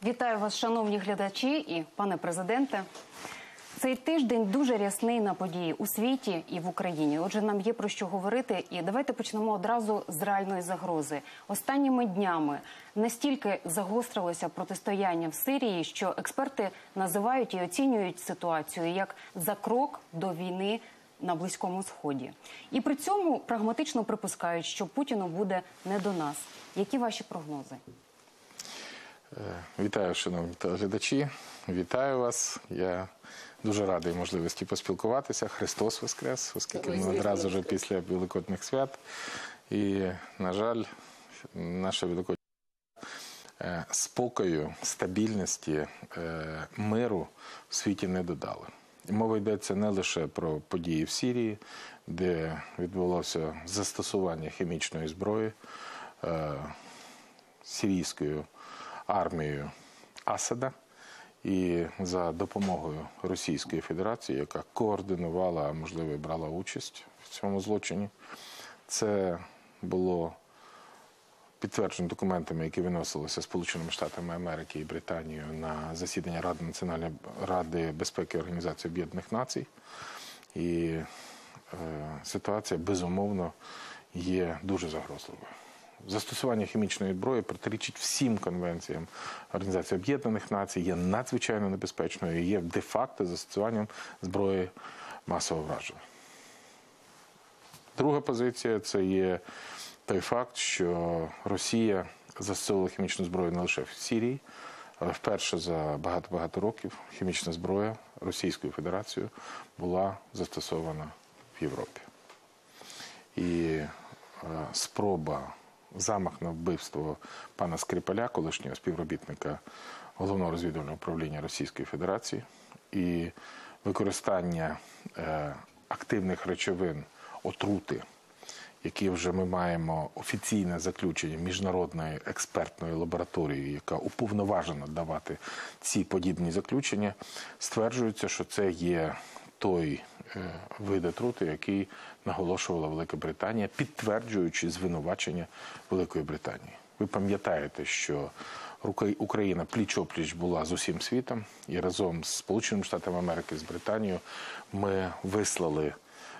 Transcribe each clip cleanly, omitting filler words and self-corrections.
Вітаю вас, шановні глядачі і пане президенте. Цей тиждень дуже рясний на події у світі і в Україні. Отже, нам є про що говорити. І давайте почнемо одразу з реальної загрози. Останніми днями настільки загострилося протистояння в Сирії, що експерти називають і оцінюють ситуацію як за крок до війни на Близькому Сході. І при цьому прагматично припускають, що Путіну буде не до нас. Які ваші прогнози? Вітаю, шановні телеглядачі. Вітаю вас. Я дуже радий можливості поспілкуватися. Христос Воскрес, оскільки ми одразу вже після Великодних свят. І, на жаль, наша Великодня спокою, стабільності, миру в світі не додали. І мова йдеться не лише про події в Сирії, де відбулося застосування хімічної зброї сирійською армією Асада і за допомогою Російської Федерації, яка координувала, а можливо і брала участь в цьому злочині. Це було підтверджено документами, які виносилися Сполученими Штатами Америки і Британією на засідання Ради Національної ради безпеки Організації Об'єднаних Націй. І ситуація, безумовно, є дуже загрозливою. Застосування хімічної зброї протирічить всім конвенціям Організації Об'єднаних Націй, є надзвичайно небезпечною і є де-факто застосуванням зброї масового враження. Друга позиція – це є той факт, що Росія застосовувала хімічну зброю не лише в Сирії, але вперше за багато-багато років хімічна зброя Російською Федерацією була застосована в Європі. І спроба, замах на вбивство пана Скрипаля, колишнього співробітника Головного розвідувального управління Російської Федерації, і використання активних речовин отрути, які вже ми маємо офіційне заключення міжнародної експертної лабораторії, яка уповноважена давати ці подібні заключення, стверджується, що це є той вид отрути, який наголошувала Велика Британія, підтверджуючи звинувачення Великої Британії. Ви пам'ятаєте, що Україна пліч-опліч була з усім світом, і разом з Сполученими Штатами Америки, з Британією ми вислали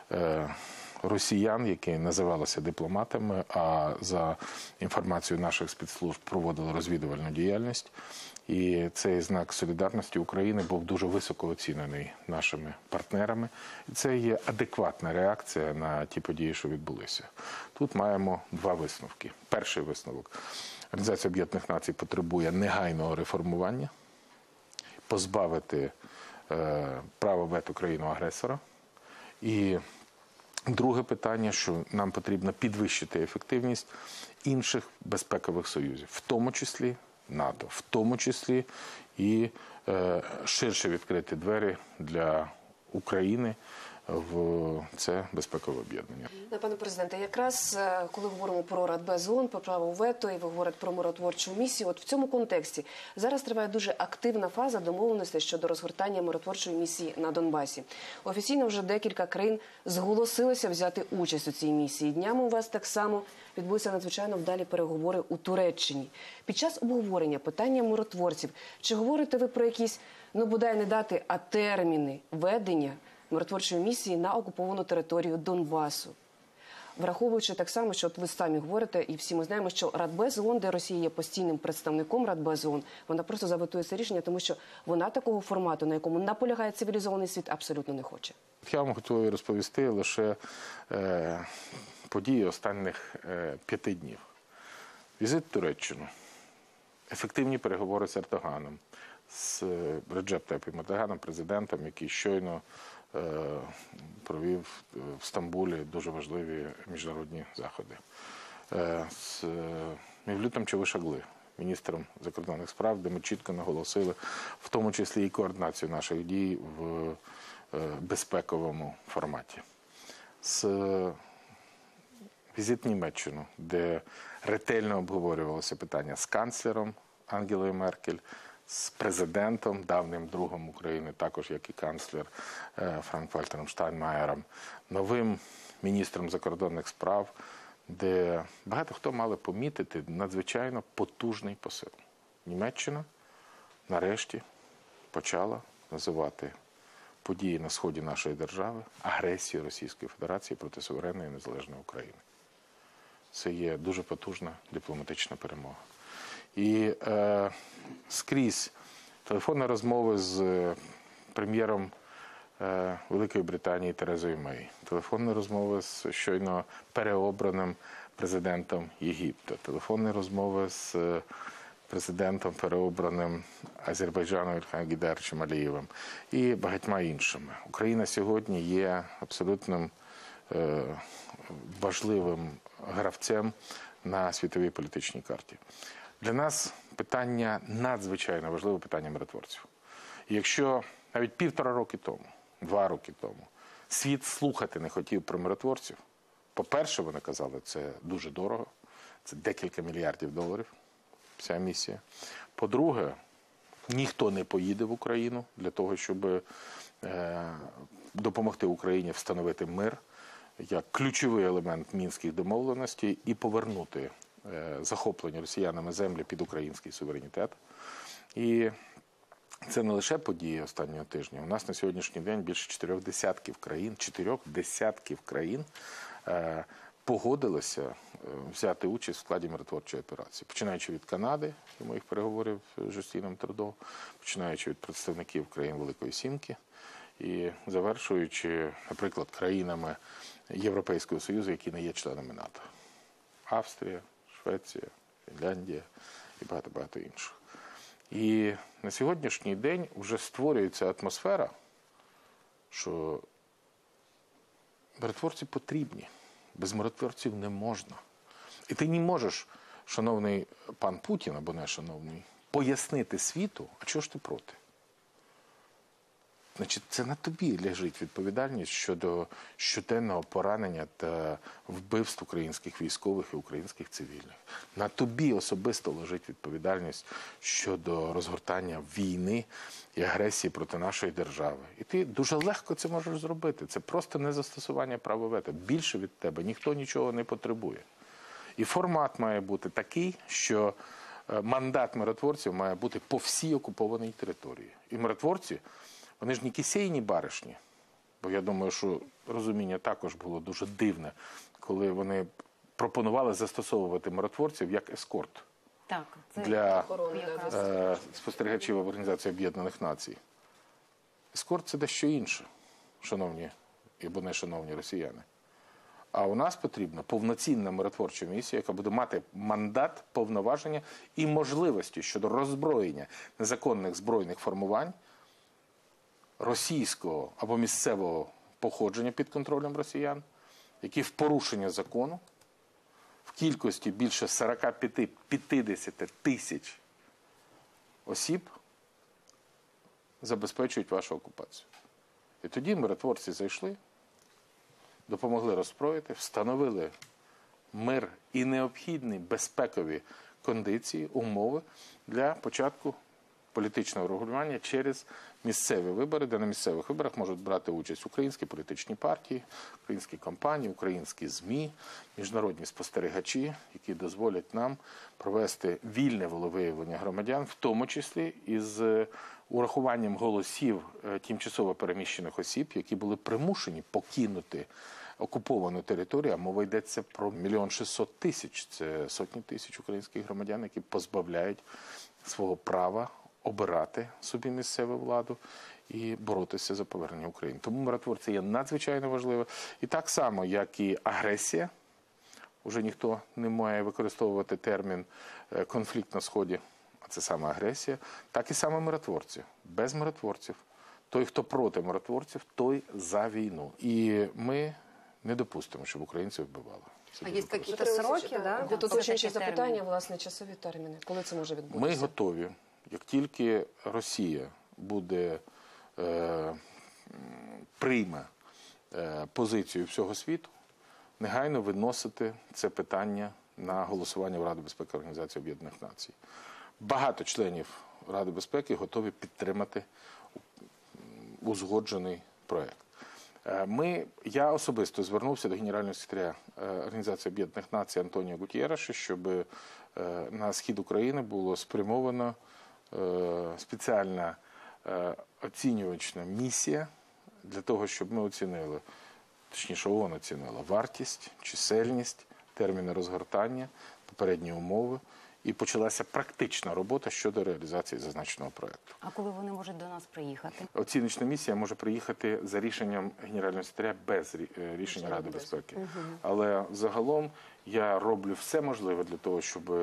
росіян, які називалися дипломатами, а за інформацією наших спецслужб проводили розвідувальну діяльність. І цей знак солідарності України був дуже високо оцінений нашими партнерами. І це є адекватна реакція на ті події, що відбулися. Тут маємо два висновки. Перший висновок. Організація Об'єднаних Націй потребує негайного реформування, позбавити права вето країну-агресора. І друге питання, що нам потрібно підвищити ефективність інших безпекових союзів, в тому числі НАТО, в тому числі і ширше відкрити двері для України в це безпекове об'єднання. Пане президенте, якраз коли говоримо про Радбез ООН, про право вето, і ви говорите про миротворчу місію, от в цьому контексті зараз триває дуже активна фаза домовленостей щодо розгортання миротворчої місії на Донбасі. Офіційно вже декілька країн зголосилися взяти участь у цій місії. Днями у вас так само відбулися надзвичайно вдалі переговори у Туреччині. Під час обговорення питання миротворців, чи говорите ви про якісь, бодай не дати, а терміни ведення миротворчої місії на окуповану територію Донбасу? Враховуючи так само, що от ви самі говорите, і всі ми знаємо, що Радбез ООН, де Росія є постійним представником Радбез ООН, вона просто заветує це рішення, тому що вона такого формату, на якому наполягає цивілізований світ, абсолютно не хоче. Я вам готовий розповісти лише події останніх 5 днів. Візит в Туреччину, ефективні переговори з Ердоганом, з Реджеп Тайпом Ердоганом, президентом, який щойно провів в Стамбулі дуже важливі міжнародні заходи. З Мевлютом Чавушоглу, міністром закордонних справ, де ми чітко наголосили, в тому числі і координацію наших дій в безпековому форматі. З візит в Німеччину, де ретельно обговорювалося питання з канцлером Ангелою Меркель, з президентом, давнім другом України, також як і канцлер Франк-Вальтером Штайнмаєром, новим міністром закордонних справ, де багато хто мали помітити надзвичайно потужний посил. Німеччина нарешті почала називати події на сході нашої держави агресією Російської Федерації проти суверенної і незалежної України. Це є дуже потужна дипломатична перемога. І скрізь телефонні розмови з прем'єром Великої Британії Терезою Мей, телефонні розмови з щойно переобраним президентом Єгипту, телефонні розмови з президентом переобраним Азербайджану Ільхам Гейдаровичем Алієвим і багатьма іншими. Україна сьогодні є абсолютним важливим гравцем на світовій політичній карті. Для нас питання надзвичайно важливе питання миротворців. І якщо навіть 1,5 роки тому, 2 роки тому світ слухати не хотів про миротворців, по-перше, вони казали, це дуже дорого, це декілька мільярдів доларів, ця місія. По-друге, ніхто не поїде в Україну для того, щоб допомогти Україні встановити мир як ключовий елемент мінських домовленостей і повернути захоплені росіянами землі під український суверенітет. І це не лише події останнього тижня. У нас на сьогоднішній день більше 4 десятків країн погодилися взяти участь в складі миротворчої операції. Починаючи від Канади і моїх переговорів з Жюстіном Трюдо, починаючи від представників країн Великої Сімки і завершуючи, наприклад, країнами Європейського Союзу, які не є членами НАТО. Австрія, Швеція, Фінляндія і багато-багато інших. І на сьогоднішній день вже створюється атмосфера, що миротворці потрібні. Без миротворців не можна. І ти не можеш, шановний пан Путін, або не шановний, пояснити світу, а чого ж ти проти? Значить, це на тобі лежить відповідальність щодо щоденного поранення та вбивств українських військових і українських цивільних. На тобі особисто лежить відповідальність щодо розгортання війни і агресії проти нашої держави. І ти дуже легко це можеш зробити. Це просто не застосування права вето. Більше від тебе ніхто нічого не потребує. І формат має бути такий, що мандат миротворців має бути по всій окупованій території. І миротворці, вони ж ні кисей, ні баришні. Бо я думаю, що розуміння також було дуже дивне, коли вони пропонували застосовувати миротворців як ескорт для спостерігачів Організації Об'єднаних Націй. Ескорт – це дещо інше, шановні або не шановні росіяни. А у нас потрібна повноцінна миротворча місія, яка буде мати мандат, повноваження і можливості щодо роззброєння незаконних збройних формувань російського або місцевого походження під контролем росіян, які в порушення закону в кількості більше 45-50 тисяч осіб забезпечують вашу окупацію. І тоді миротворці зайшли, допомогли роззброїти, встановили мир і необхідні безпекові кондиції, умови для початку політичного регулювання через місцеві вибори, де на місцевих виборах можуть брати участь українські політичні партії, українські компанії, українські ЗМІ, міжнародні спостерігачі, які дозволять нам провести вільне волевиявлення громадян, в тому числі із урахуванням голосів тимчасово переміщених осіб, які були примушені покинути окуповану територію, а мова йдеться про 1 600 000. Це сотні тисяч українських громадян, які позбавляють свого права обирати собі місцеву владу і боротися за повернення України. Тому миротворці є надзвичайно важливо. І так само, як і агресія, вже ніхто не має використовувати термін конфлікт на Сході, а це саме агресія, так і саме миротворці. Без миротворців. Той, хто проти миротворців, той за війну. І ми не допустимо, щоб українців вбивали. А є якісь сроки, да? Уточнюючи запитання, власне, часові терміни. Коли це може відбутися? Ми готові. Як тільки Росія буде прийме позицію всього світу, негайно виносити це питання на голосування в Раді безпеки Організації Об'єднаних Націй. Багато членів Ради безпеки готові підтримати узгоджений проект. Я особисто звернувся до генерального секретаря Організації Об'єднаних Націй Антоніо Гутєреша, щоб на схід України було спрямовано спеціальна оцінювачна місія для того, щоб ми оцінили, точніше ООН оцінила вартість, чисельність, терміни розгортання, попередні умови. І почалася практична робота щодо реалізації зазначеного проєкту. А коли вони можуть до нас приїхати? Оціночна місія може приїхати за рішенням Генерального секретаря без рішення Ради безпеки. Але загалом я роблю все можливе для того, щоб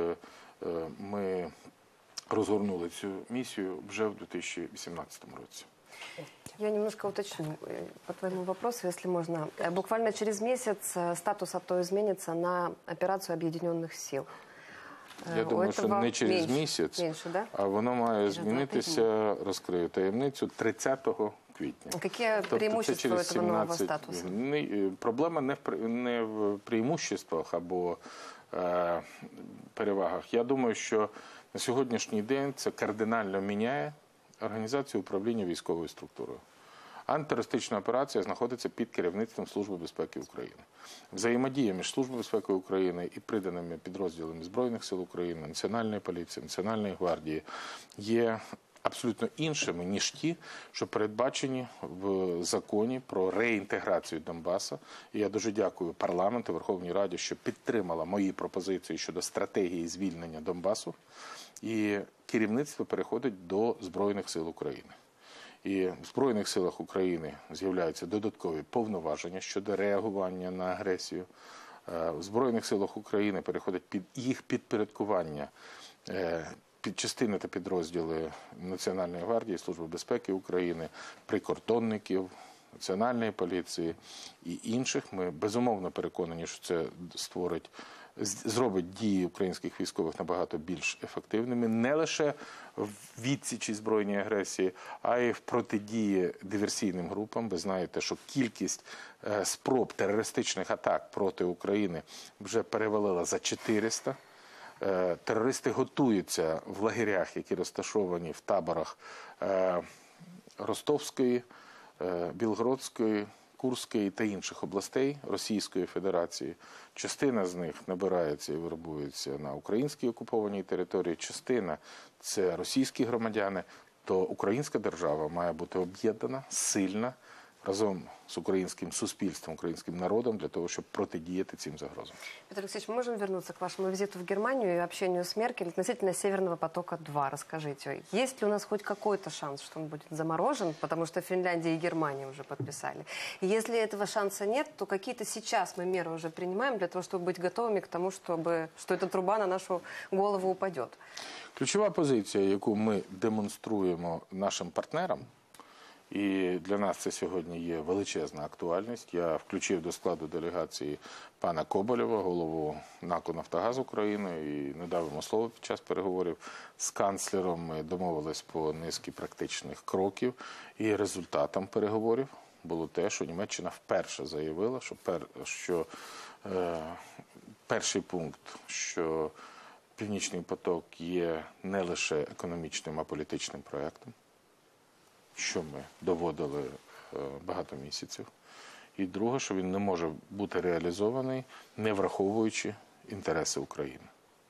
ми розгорнули цю миссию уже в 2018 році. Я немножко уточню по твоему вопросу, если можно. Буквально через месяц статус АТО изменится на операцию объединенных сил. Я думаю, що не через місяць, да? а воно має змінитися, розкрию таємницю, 30 квітня. Які преимущества этого нового статусу? Проблема не в преимуществах або перевагах. Я думаю, що на сьогоднішній день це кардинально міняє організацію управління військовою структурою. Антитерористична операція знаходиться під керівництвом Служби безпеки України. Взаємодія між Службою безпеки України і приданими підрозділами Збройних сил України, Національної поліції, Національної гвардії є абсолютно іншими, ніж ті, що передбачені в законі про реінтеграцію Донбасу. І я дуже дякую парламенту, Верховній Раді, що підтримала мої пропозиції щодо стратегії звільнення Донбасу. І керівництво переходить до Збройних сил України. І в Збройних силах України з'являються додаткові повноваження щодо реагування на агресію. В Збройних силах України переходить під їх підпорядкування частини та підрозділи Національної гвардії, Служби безпеки України, прикордонників, Національної поліції і інших. Ми безумовно переконані, що це зробить дії українських військових набагато більш ефективними, не лише в відсічі збройній агресії, а й в протидії диверсійним групам. Ви знаєте, що кількість спроб терористичних атак проти України вже перевалила за 400. Терористи готуються в лагерях, які розташовані в таборах Ростовської, Білгородської, Курської та інших областей Російської Федерації. Частина з них набирається і вербується на українській окупованій території, частина – це російські громадяни. То українська держава має бути об'єднана, сильна, разом з українським суспільством, українським народом, для того, щоб протидіяти цим загрозам. Петр Алексеевич, мы можем вернуться к вашему визиту в Германию и общению с Меркель относительно Северного потока-2. Расскажите, есть ли у нас хоть какой-то шанс, что он будет заморожен, потому что Финляндия и Германия уже подписали? И если этого шанса нет, то какие-то сейчас мы меры уже принимаем для того, чтобы быть готовыми к тому, что эта труба на нашу голову упадет? Ключова позиція, яку ми демонструємо нашим партнерам, і для нас це сьогодні є величезна актуальність. Я включив до складу делегації пана Коболєва, голову НАК «Нафтогаз України», і не дав йому слово під час переговорів з канцлером. Ми домовились по низці практичних кроків. І результатом переговорів було те, що Німеччина вперше заявила, що перший пункт, що Північний поток є не лише економічним, а політичним проєктом, що ми доводили багато місяців. І друге, що він не може бути реалізований, не враховуючи інтереси України.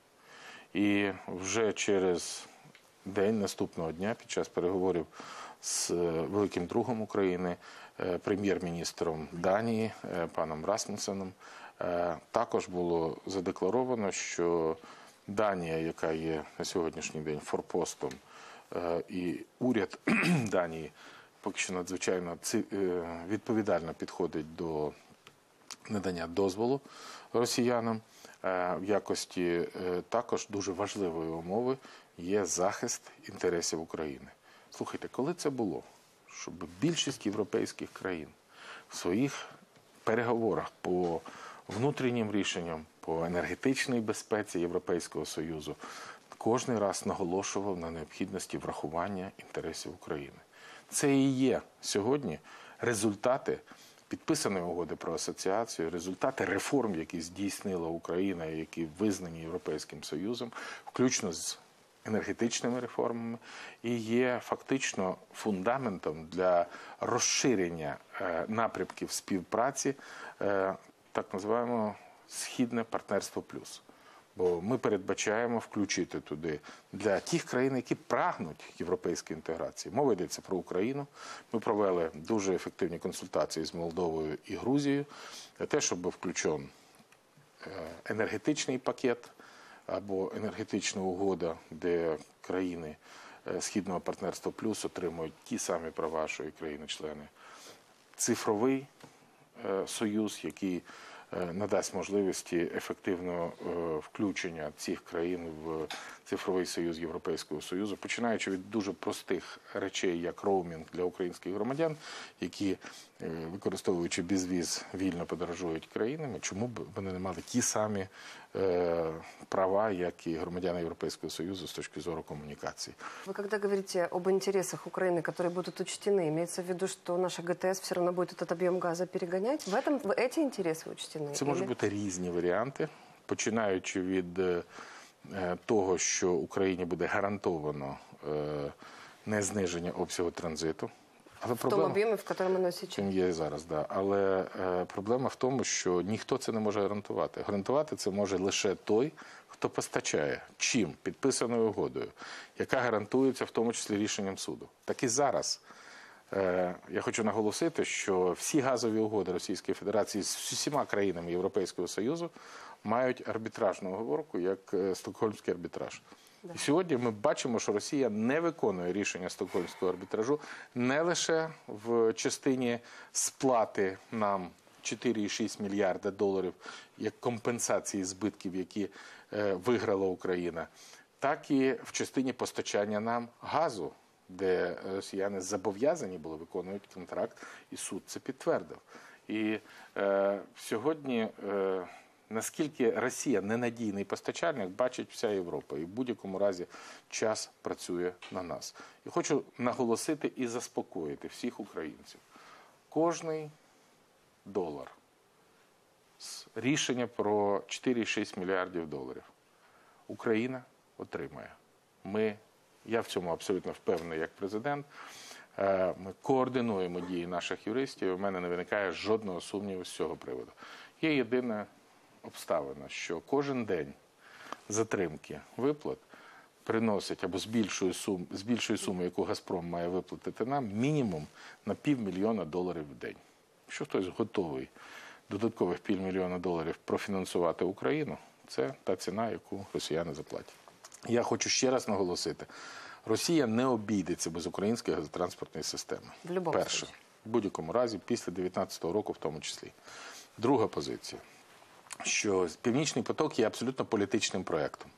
І вже через день, наступного дня, під час переговорів з великим другом України, прем'єр-міністром Данії, паном Расмусеном, також було задекларовано, що Данія, яка є на сьогоднішній день форпостом, і уряд Данії поки що надзвичайно відповідально підходить до надання дозволу росіянам. В якості також дуже важливої умови є захист інтересів України. Слухайте, коли це було? Щоб більшість європейських країн в своїх переговорах по внутрішнім рішенням, по енергетичній безпеці Європейського Союзу кожен раз наголошував на необхідності врахування інтересів України. Це і є сьогодні результати підписаної угоди про асоціацію, результати реформ, які здійснила Україна і які визнані Європейським Союзом, включно з енергетичними реформами, і є фактично фундаментом для розширення напрямків співпраці, так називаємо «Східне партнерство плюс». Бо ми передбачаємо включити туди для тих країн, які прагнуть європейської інтеграції. Мова йдеться про Україну. Ми провели дуже ефективні консультації з Молдовою і Грузією для того, щоб був включен енергетичний пакет або енергетична угода, де країни Східного партнерства плюс отримують ті самі права, що і країни-члени. Цифровий союз, який надасть можливості ефективного включення цих країн в цифровий союз Європейського Союзу, починаючи від дуже простих речей, як роумінг для українських громадян, які, використовуючи безвіз, вільно подорожують країнами. Чому б вони не мали ті самі права, як і громадяни Європейського Союзу з точки зору комунікації? Вы когда говорите об интересах Украины, которые будут учтены, имеется в виду, что наша ГТС все равно будет этот объем газа перегонять? Эти интересы учтены? Це можуть бути різні варіанти, починаючи від того, що Україні буде гарантовано не зниження обсягу транзиту. Але В том объеме, в котором оно сейчас. чим є зараз, да. Але проблема в тому, що ніхто це не може гарантувати. Гарантувати це може лише той, хто постачає. Чим? Підписаною угодою, яка гарантується в тому числі рішенням суду. Так і зараз. Я хочу наголосити, що всі газові угоди Російської Федерації з усіма країнами Європейського Союзу мають арбітражну оговорку, як Стокгольмський арбітраж. І сьогодні ми бачимо, що Росія не виконує рішення Стокгольмського арбітражу не лише в частині сплати нам 4,6 мільярда доларів як компенсації збитків, які виграла Україна, так і в частині постачання нам газу, де росіяни зобов'язані були виконувати контракт, і суд це підтвердив. І сьогодні, наскільки Росія ненадійний постачальник, бачить вся Європа. І в будь-якому разі час працює на нас. І хочу наголосити і заспокоїти всіх українців. Кожний долар з рішення про 4,6 мільярдів доларів Україна отримає. Я в цьому абсолютно впевнений як президент. Ми координуємо дії наших юристів, і в мене не виникає жодного сумніву з цього приводу. Є єдина обставина, що кожен день затримки виплат приносить або збільшує суму, яку «Газпром» має виплатити нам, мінімум на $500 000 в день. Якщо хтось готовий додаткових $500 000 профінансувати Україну, це та ціна, яку росіяни заплатять. Я хочу ще раз наголосити, Росія не обійдеться без української газотранспортної системи. Перше, в будь-якому разі, після 2019 року в тому числі. Друга позиція, що «Північний поток» є абсолютно політичним проєктом.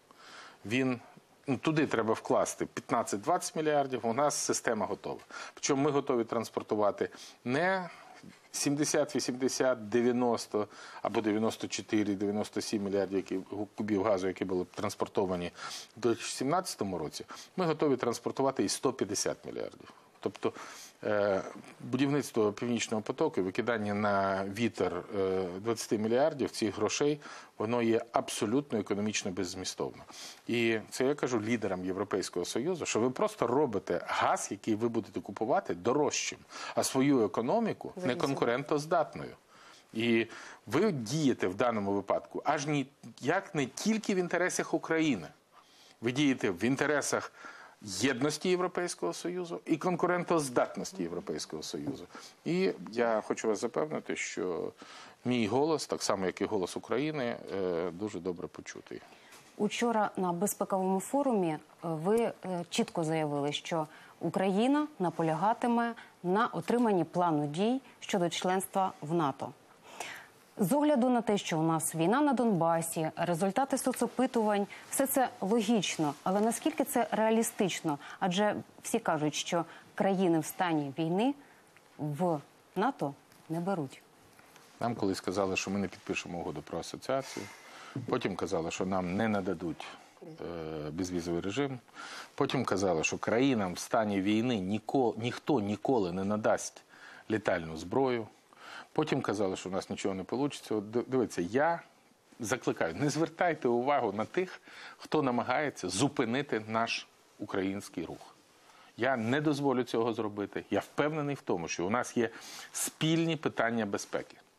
Туди треба вкласти 15-20 мільярдів, у нас система готова. Причому ми готові транспортувати не 70, 80, 90 або 94, 97 мільярдів кубів газу, які були транспортовані в 2017 році, ми готові транспортувати і 150 мільярдів. Тобто будівництво «Північного потоку», викидання на вітер 20 мільярдів цих грошей, воно є абсолютно економічно беззмістовно. І це я кажу лідерам Європейського Союзу, що ви просто робите газ, який ви будете купувати, дорожчим, а свою економіку неконкурентоздатною. І ви дієте в даному випадку аж ніяк не тільки в інтересах України. Ви дієте в інтересах єдності Європейського Союзу і конкурентоздатності Європейського Союзу. І я хочу вас запевнити, що мій голос, так само як і голос України, дуже добре почутий. Учора на безпековому форумі ви чітко заявили, що Україна наполягатиме на отриманні плану дій щодо членства в НАТО. З огляду на те, що у нас війна на Донбасі, результати соцопитувань, все це логічно, але наскільки це реалістично? Адже всі кажуть, що країни в стані війни в НАТО не беруть. Нам колись сказали, що ми не підпишемо угоду про асоціацію, потім казали, що нам не нададуть безвізовий режим, потім казали, що країнам в стані війни ніхто ніколи не надасть літальну зброю. Потім казали, що у нас нічого не вийде. Дивіться, я закликаю, не звертайте увагу на тих, хто намагається зупинити наш український рух. Я не дозволю цього зробити. Я впевнений в тому, що у нас є спільні питання безпеки.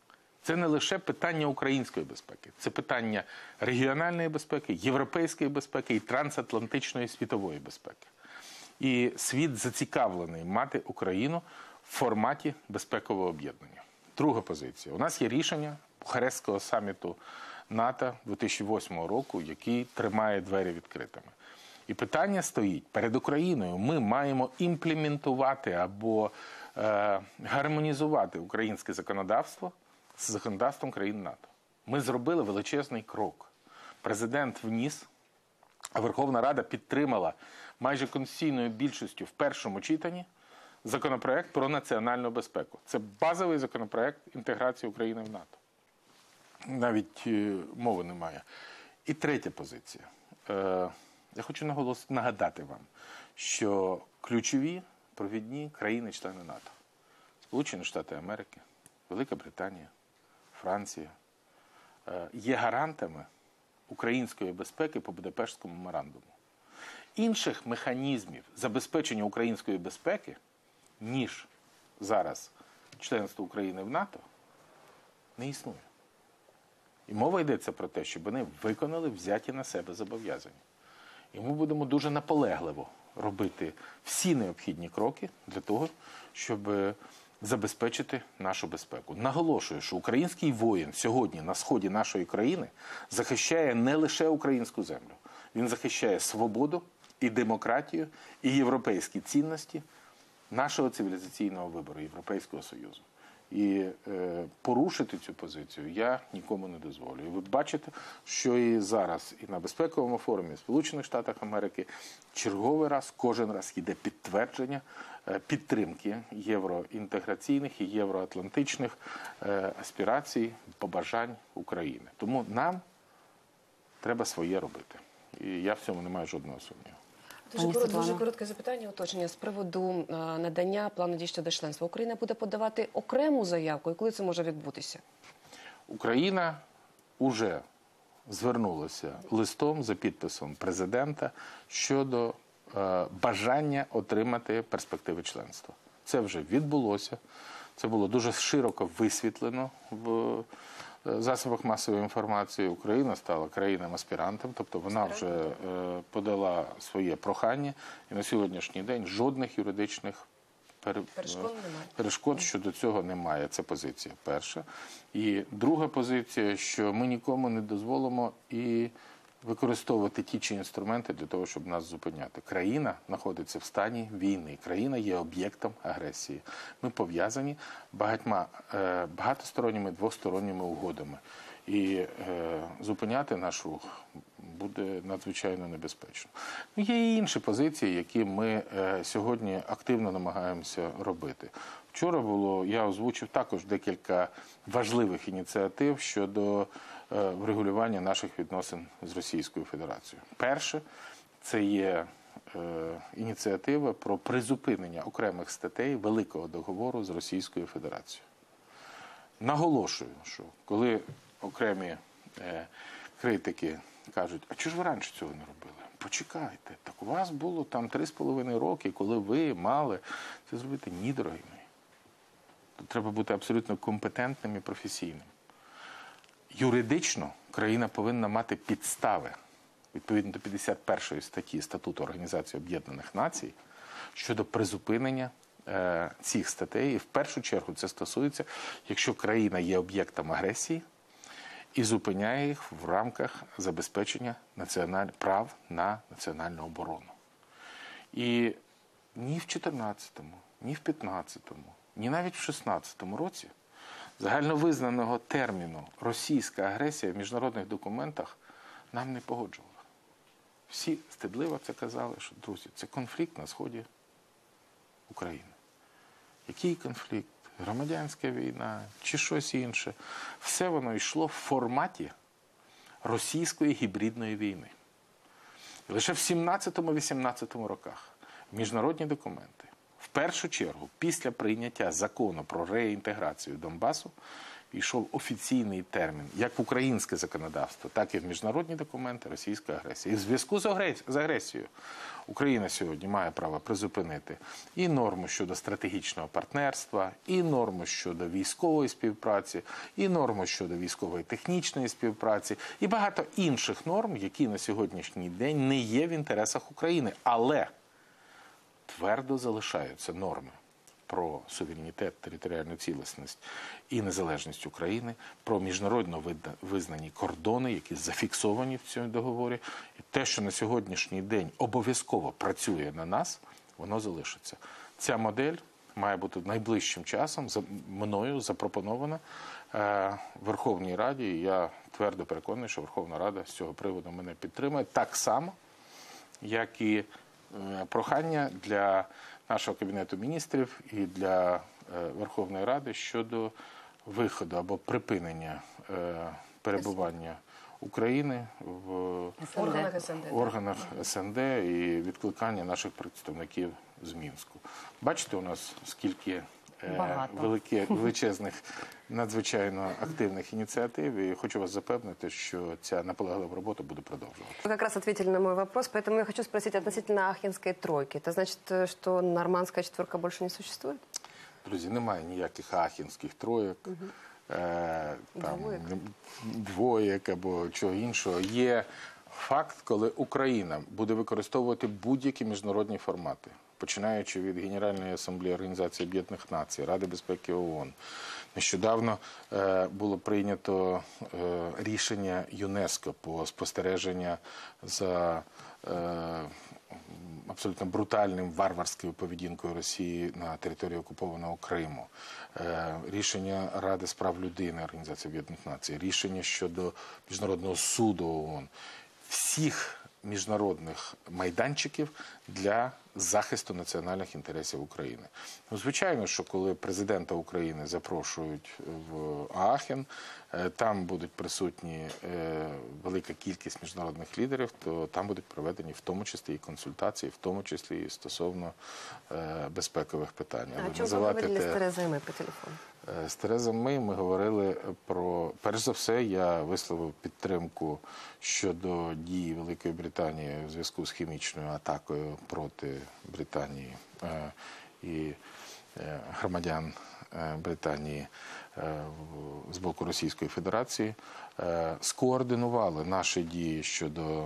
Це не лише питання української безпеки, це питання регіональної безпеки, європейської безпеки і трансатлантичної світової безпеки. І світ зацікавлений мати Україну в форматі безпекового об'єднання. Друга позиція. У нас є рішення Бухарестського саміту НАТО 2008 року, який тримає двері відкритими. І питання стоїть перед Україною. Ми маємо імплементувати або гармонізувати українське законодавство з законодавством країн НАТО. Ми зробили величезний крок. Президент вніс, а Верховна Рада підтримала майже конституційною більшістю в першому читанні законопроект про національну безпеку. Це базовий законопроект інтеграції України в НАТО. Навіть мови немає. І третя позиція. Я хочу нагадати вам, що ключові провідні країни-члени НАТО – Сполучені Штати Америки, Велика Британія, Франція – є гарантами української безпеки по Будапештському меморандуму. Інших механізмів забезпечення української безпеки, ніж зараз членство України в НАТО, не існує. І мова йдеться про те, щоб вони виконали взяті на себе зобов'язання. І ми будемо дуже наполегливо робити всі необхідні кроки для того, щоб забезпечити нашу безпеку. Наголошую, що український воїн сьогодні на сході нашої країни захищає не лише українську землю. Він захищає свободу і демократію, і європейські цінності нашого цивілізаційного вибору, Європейського Союзу. І порушити цю позицію я нікому не дозволю. І ви бачите, що і зараз, і на безпековому форумі в Сполучених Штатах Америки черговий раз, кожен раз йде підтвердження підтримки євроінтеграційних і євроатлантичних аспірацій, побажань України. Тому нам треба своє робити. І я в цьому не маю жодного сумніву. Дуже коротке запитання, уточнення з приводу надання плану дій щодо членства. Україна буде подавати окрему заявку, і коли це може відбутися? Україна уже звернулася листом за підписом президента щодо бажання отримати перспективи членства. Це вже відбулося, це було дуже широко висвітлено в засобах масової інформації. Україна стала країною-аспірантом, тобто вона вже подала своє прохання, і на сьогоднішній день жодних юридичних перешкод щодо цього немає. Це позиція перша. І друга позиція, що ми нікому не дозволимо і використовувати ті чи інструменти для того, щоб нас зупиняти. Країна знаходиться в стані війни. Країна є об'єктом агресії. Ми пов'язані багатосторонніми, двосторонніми угодами. І зупиняти наш рух буде надзвичайно небезпечно. Є і інші позиції, які ми сьогодні активно намагаємося робити. Вчора я озвучив також декілька важливих ініціатив щодо врегулювання наших відносин з Російською Федерацією. Перше, це є ініціатива про призупинення окремих статей Великого договору з Російською Федерацією. Наголошую, що коли окремі критики кажуть, а чого ж ви раніше цього не робили? Почекайте, так у вас було там 3,5 роки, коли ви мали це зробити. Ні, дорогі мої. Тут треба бути абсолютно компетентним і професійним. Юридично країна повинна мати підстави, відповідно до 51 статті Статуту Організації Об'єднаних Націй, щодо призупинення цих статей. І в першу чергу це стосується, якщо країна є об'єктом агресії і зупиняє їх в рамках забезпечення прав на національну оборону. І ні в 14-му, ні в 15-му, ні навіть в 16-му році загальновизнаного терміну «російська агресія» в міжнародних документах нам не погоджувала. Всі стидливо це казали, що, друзі, це конфлікт на сході України. Який конфлікт? Громадянська війна чи щось інше? Все воно йшло в форматі російської гібридної війни. І лише в 17-18 роках міжнародні документи, в першу чергу, після прийняття закону про реінтеграцію Донбасу, йшов офіційний термін, як в українське законодавство, так і в міжнародні документи російська агресія. І в зв'язку з агресією Україна сьогодні має право призупинити і норму щодо стратегічного партнерства, і норму щодо військової співпраці, і норму щодо військової технічної співпраці, і багато інших норм, які на сьогоднішній день не є в інтересах України. Але твердо залишаються норми про суверенітет, територіальну цілісність і незалежність України, про міжнародно визнані кордони, які зафіксовані в цьому договорі. І те, що на сьогоднішній день обов'язково працює на нас, воно залишиться. Ця модель має бути найближчим часом мною запропонована Верховній Раді. І я твердо переконаний, що Верховна Рада з цього приводу мене підтримує. Так само, як і прохання для нашого Кабінету міністрів і для Верховної Ради щодо виходу або припинення перебування України в органах СНД і відкликання наших представників з Мінську. Бачите, у нас скільки величезних, надзвичайно активних ініціатив, і хочу вас запевнити, що ця наполеглива робота буде продовжуватися. Вы как раз ответили на мой вопрос, поэтому я хочу спросить относительно Ахенской тройки. Это значит, что нормандская четверка больше не существует? Друзі, немає ніяких ахінських троєк, двоєк або чого іншого. Є факт, коли Україна буде використовувати будь-які міжнародні формати, починаючи від Генеральної асамблеї Організації Об'єднаних Націй, Ради безпеки ООН. Нещодавно було прийнято рішення ЮНЕСКО по спостереженню за абсолютно брутальним варварською поведінкою Росії на території окупованого Криму, рішення Ради з прав людини Організації Об'єднаних Націй, рішення щодо Міжнародного суду ООН, всіх міжнародних майданчиків для захисту національних інтересів України. Ну, звичайно, що коли президента України запрошують в Аахен, там будуть присутні велика кількість міжнародних лідерів, то там будуть проведені в тому числі і консультації, в тому числі і стосовно безпекових питань. А о чому ви говорили з Терезою Мей по телефону? З Терезою Мей ми говорили про, перш за все, я висловив підтримку щодо дії Великої Британії в зв'язку з хімічною атакою проти Британії і громадян Британії з боку Російської Федерації, скоординували наші дії щодо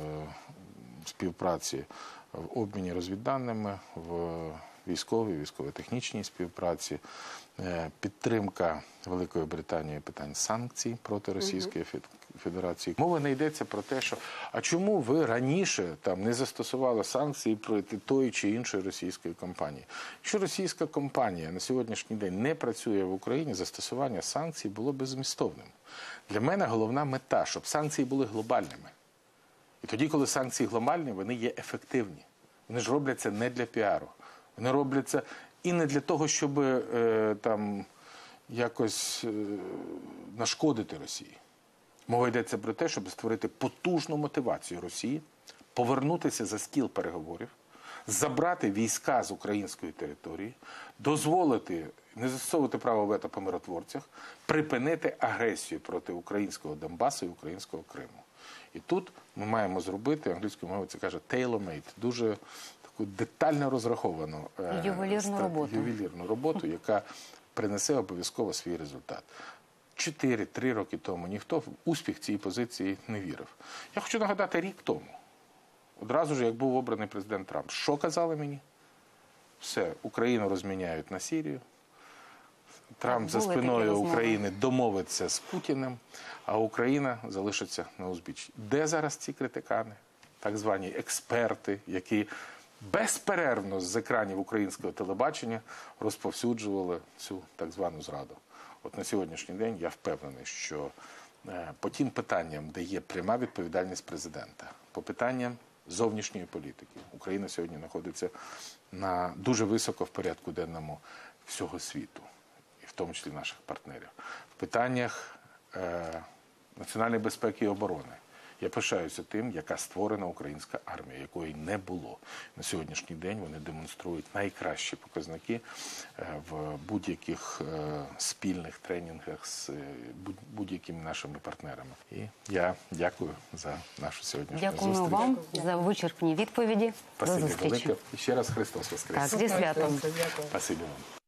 співпраці в обміні розвідданими, в військовій, військово-технічній співпраці, підтримка Великої Британії питань санкцій проти Російської Федерації. Мова не йдеться про те, що а чому ви раніше там не застосували санкції проти тої чи іншої російської компанії? Якщо російська компанія на сьогоднішній день не працює в Україні, застосування санкцій було беззмістовним. Для мене головна мета, щоб санкції були глобальними. І тоді, коли санкції глобальні, вони є ефективні. Вони ж робляться не для піару. Вони робляться і не для того, щоб там якось нашкодити Росії. Мова йдеться про те, щоб створити потужну мотивацію Росії, повернутися за стіл переговорів, забрати війська з української території, дозволити не застосовувати право вето по миротворцях, припинити агресію проти українського Донбасу і українського Криму. І тут ми маємо зробити, англійською мовою це каже tailor-made, дуже таку детально розраховану ювелірну роботу, яка принесе обов'язково свій результат. 4-3 роки тому ніхто в успіх цієї позиції не вірив. Я хочу нагадати, рік тому, одразу ж, як був обраний президент Трамп, що казали мені? Все, Україну розміняють на Сирію, Трамп за спиною України домовиться з Путіним, а Україна залишиться на узбіччі. Де зараз ці критикани, так звані експерти, які безперервно з екранів українського телебачення розповсюджували цю так звану зраду? От на сьогоднішній день я впевнений, що по тим питанням, де є пряма відповідальність президента, по питанням зовнішньої політики, Україна сьогодні знаходиться на дуже високо в порядку денному всього світу, і в тому числі наших партнерів. В питаннях національної безпеки і оборони Я пишаюся тим, яка створена українська армія, якої не було. На сьогоднішній день вони демонструють найкращі показники в будь-яких спільних тренінгах з будь-якими нашими партнерами. І я дякую за нашу сьогоднішню Дякуємо зустріч. вам за вичерпні відповіді. До Спасибі зустрічі. велике. І ще раз Христос Воскрес. Так, зі святом. Спасибі вам.